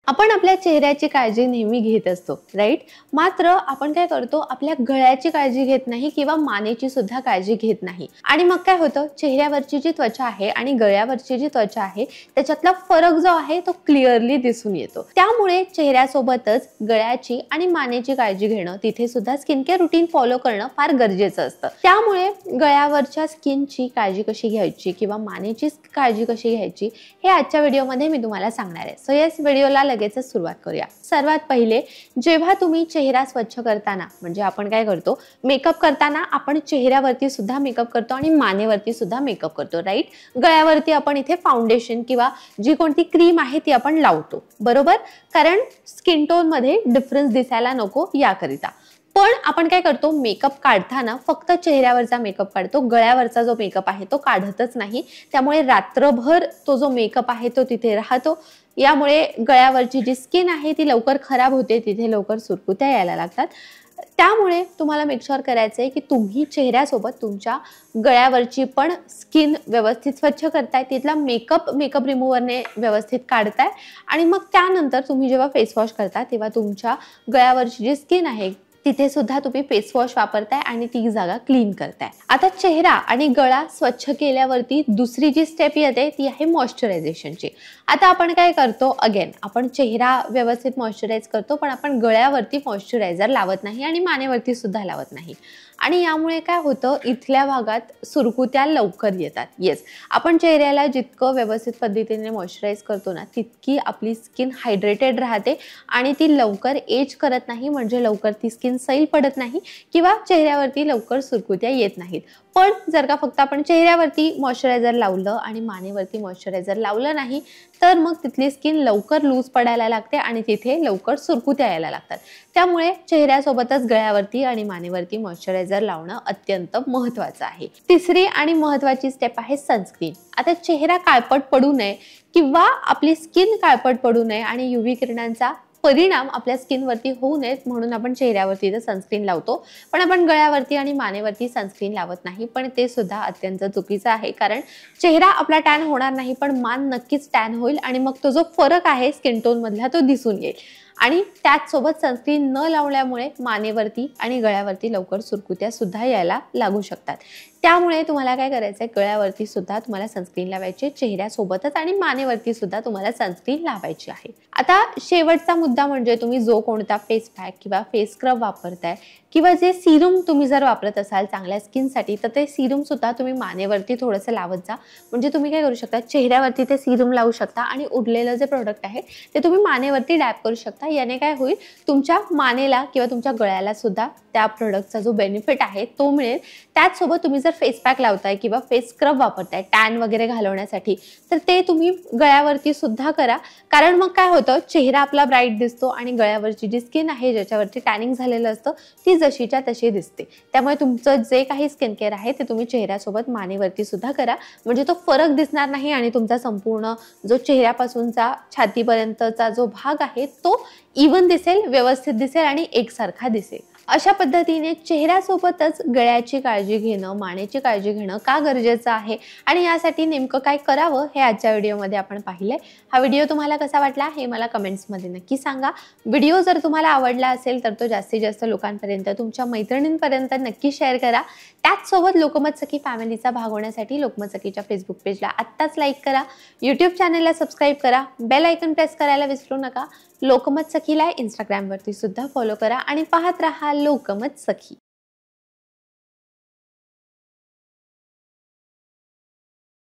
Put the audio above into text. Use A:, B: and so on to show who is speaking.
A: आपण आपल्या चेहऱ्याची काळजी नेहमी घेत असतो, राईट? मात्र आपण काय करतो, आपल्या गळ्याची काळजी घेत नाही किंवा मानेची सुद्धा काळजी घेत नाही. आणि मग काय होतं, चेहऱ्यावरची जी त्वचा आहे आणि गळ्यावरची जी त्वचा आहे त्याच्यातला फरक जो आहे तो क्लिअरली दिसून येतो. त्यामुळे चेहऱ्यासोबतच गळ्याची आणि मानेची काळजी घेणं, तिथे सुद्धा स्किन केअर रुटीन फॉलो करणं फार गरजेचं असतं. त्यामुळे गळ्यावरच्या स्किनची काळजी कशी घ्यायची किंवा मानेची काळजी कशी घ्यायची हे आजच्या व्हिडिओमध्ये मी तुम्हाला सांगणार आहे. सो येस, व्हिडिओला लगेचच सुरुवात करूया. सर्वात पहिले, जेव्हा तुम्ही चेहरा स्वच्छ करताना, म्हणजे आपण काय करतो, मेकअप करताना आपण चेहऱ्यावरती सुद्धा मेकअप करतो आणि मानेवरती सुद्धा मेकअप करतो, राईट? गळ्यावरती आपण इथे फाउंडेशन किंवा जी कोणती क्रीम आहे ती आपण लावतो, बरोबर? कारण स्किन टोन मध्ये डिफरन्स दिसायला नको याकरिता. पण आपण काय करतो, मेकअप काढताना फक्त चेहऱ्यावरचा मेकअप काढतो, गळ्यावरचा जो मेकअप आहे तो काढतच नाही. त्यामुळे रात्रभर तो जो मेकअप आहे तो तिथे राहतो. यामुळे गळ्यावरची जी स्किन आहे ती लवकर खराब होते, तिथे लवकर सुरकुत्या यायला लागतात. त्यामुळे तुम्हाला मेक शुअर करायचं आहे की तुम्ही चेहऱ्यासोबत तुमच्या गळ्यावरची पण स्किन व्यवस्थित स्वच्छ करताय, तिथला मेकअप रिमूव्हरने व्यवस्थित काढताय आणि मग त्यानंतर तुम्ही जेव्हा फेस वॉश करता तेव्हा तुमच्या गळ्यावरची जी स्किन आहे तिथे सुद्धा तुम्ही फेस वॉश वापरताय आणि ती जागा क्लीन करताय. आता चेहरा आणि गळा स्वच्छ केल्यावरती दुसरी जी स्टेप येते ती आहे मॉइश्चरायझेशनची. आता आपण काय करतो, अगेन आपण चेहरा व्यवस्थित मॉइश्चराइज करतो, पण आपण गळ्यावरती मॉइश्चरायझर लावत नाही आणि मानेवरती सुद्धा लावत नाही. आणि यामुळे काय होतं, इथल्या भागात सुरकुत्या लवकर येतात. येस, आपण चेहऱ्याला जितकं व्यवस्थित पद्धतीने मॉइश्चराइज करतो ना, तितकी आपली स्किन हायड्रेटेड राहते आणि ती लवकर एज करत नाही, म्हणजे लवकर ती स्किन सैल पडत नाही किंवा चेहऱ्यावरती लवकर सुरकुत्या येत नाहीत. पण जर का फक्त आपण चेहऱ्यावरती मॉइश्चरायझर लावलं आणि मानेवरती मॉइश्चरायझर लावलं नाही तर मग तिथली स्किन लवकर लूज पडायला लागते आणि तिथे लवकर सुरकुत्या यायला लागतात. त्यामुळे चेहऱ्यासोबतच गळ्यावरती आणि मानेवरती मॉइश्चरायझर लावणं अत्यंत महत्त्वाचं आहे. तिसरी आणि महत्त्वाची स्टेप आहे सनस्क्रीन. आता चेहरा काळपट पडू नये किंवा आपली स्किन काळपट पडू नये आणि UV किरणांचा परिणाम आपल्या स्किनवरती होऊ नयेत म्हणून आपण चेहऱ्यावरती तर सनस्क्रीन लावतो, पण आपण गळ्यावरती आणि मानेवरती सनस्क्रीन लावत नाही. पण ते सुद्धा अत्यंत चुकीचं आहे, कारण चेहरा आपला टॅन होणार नाही पण मान नक्कीच टॅन होईल आणि मग तो जो फरक आहे स्किन टोन मधला तो दिसून येईल. आणि त्याचसोबत सनस्क्रीन न लावल्यामुळे मानेवरती आणि गळ्यावरती लवकर सुरकुत्या सुद्धा यायला लागू शकतात. त्यामुळे तुम्हाला काय करायचंय, गळ्यावरती सुद्धा तुम्हाला सनस्क्रीन लावायची, चेहऱ्यासोबतच आणि मानेवरती सुद्धा तुम्हाला सनस्क्रीन लावायची आहे. आता शेवटचा मुद्दा म्हणजे तुम्ही जो कोणता फेस पॅक किंवा फेस स्क्रब वापरताय किंवा जे सिरम तुम्ही जर वापरत असाल चांगल्या स्किनसाठी, तर ते सिरम सुद्धा तुम्ही मानेवरती थोडंसं लावत जा. म्हणजे तुम्ही काय करू शकता, चेहऱ्यावरती ते सिरम लावू शकता आणि उरलेलं जे प्रोडक्ट आहे ते तुम्ही मानेवरती डॅब करू शकता. याने काय होईल, तुमच्या मानेला किंवा तुमच्या गळ्याला सुद्धा त्या प्रोडक्टचा जो बेनिफिट आहे तो मिळेल. त्याचसोबत तुम्ही जर फेस पॅक लावताय किंवा फेस स्क्रब वापरताय टॅन वगैरे घालवण्यासाठी, तर ते तुम्ही गळ्यावरती सुद्धा करा. कारण मग काय होतं, चेहरा आपला ब्राईट दिसतो आणि गळ्यावरची जी स्किन आहे ज्याच्यावरती टॅनिंग झालेलं असतं ती जशीच्या तशी दिसते. त्यामुळे तुमचं जे काही स्किन केअर आहे ते तुम्ही चेहऱ्यासोबत मानेवरती सुद्धा करा, म्हणजे तो फरक दिसणार नाही आणि तुमचा संपूर्ण जो चेहऱ्यापासूनचा छातीपर्यंतचा जो भाग आहे तो इवन दिसेल, व्यवस्थित दिसेल आणि एकसारखा दिसेल. अशा पद्धतीने चेहऱ्यासोबतच गळ्याची काळजी घेणं, मानेची काळजी घेणं का गरजेचं आहे आणि यासाठी नेमकं काय करावं हे आजच्या व्हिडिओमध्ये आपण पाहिलंय. हा व्हिडिओ तुम्हाला कसा वाटला हे मला कमेंट्समध्ये नक्की सांगा. व्हिडिओ जर तुम्हाला आवडला असेल तर तो जास्तीत जास्त लोकांपर्यंत, तुमच्या मैत्रिणींपर्यंत नक्की शेअर करा. त्याचसोबत लोकमत सखी फॅमिलीचा भाग होण्यासाठी लोकमत सखीच्या फेसबुक पेजला आत्ताच लाईक करा, यूट्यूब चॅनलला सबस्क्राईब करा, बेल आयकॉन प्रेस करायला विसरू नका. लोकमत सखीला इंस्टाग्रामवरती सुद्धा फॉलो करा आणि पाहत रहा लोकमत सखी.